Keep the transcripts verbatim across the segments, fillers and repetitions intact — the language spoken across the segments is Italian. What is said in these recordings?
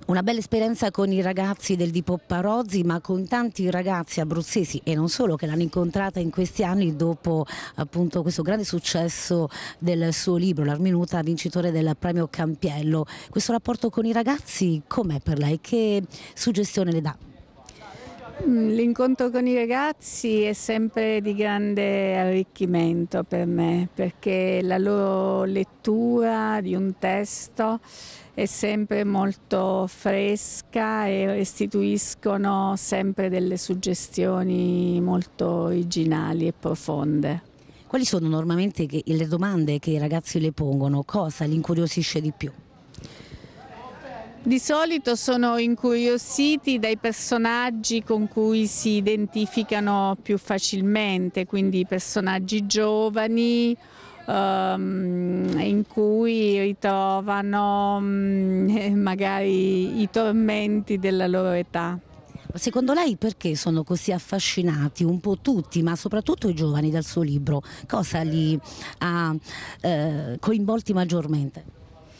Una bella esperienza con i ragazzi del Di Popparozzi, ma con tanti ragazzi abruzzesi e non solo che l'hanno incontrata in questi anni dopo appunto questo grande successo del suo libro, L'Armenuta, vincitore del premio Campiello. Questo rapporto con i ragazzi com'è per lei? Che suggestione le dà? L'incontro con i ragazzi è sempre di grande arricchimento per me, perché la loro lettura di un testo è sempre molto fresca e restituiscono sempre delle suggestioni molto originali e profonde. Quali sono normalmente che- le domande che i ragazzi le pongono? Cosa li incuriosisce di più? Di solito sono incuriositi dai personaggi con cui si identificano più facilmente, quindi personaggi giovani ehm, in cui ritrovano mm, magari i tormenti della loro età. Secondo lei perché sono così affascinati un po' tutti, ma soprattutto i giovani dal suo libro? Cosa li ha eh, coinvolti maggiormente?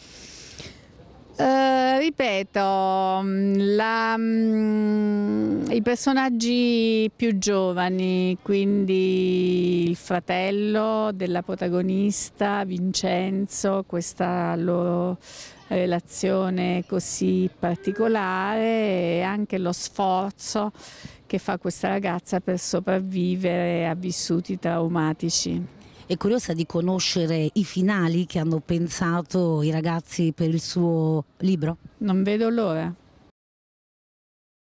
Eh, ripeto, la, mm, i personaggi più giovani, quindi il fratello della protagonista, Vincenzo, questa loro relazione così particolare e anche lo sforzo che fa questa ragazza per sopravvivere a vissuti traumatici. È curiosa di conoscere i finali che hanno pensato i ragazzi per il suo libro? Non vedo l'ora.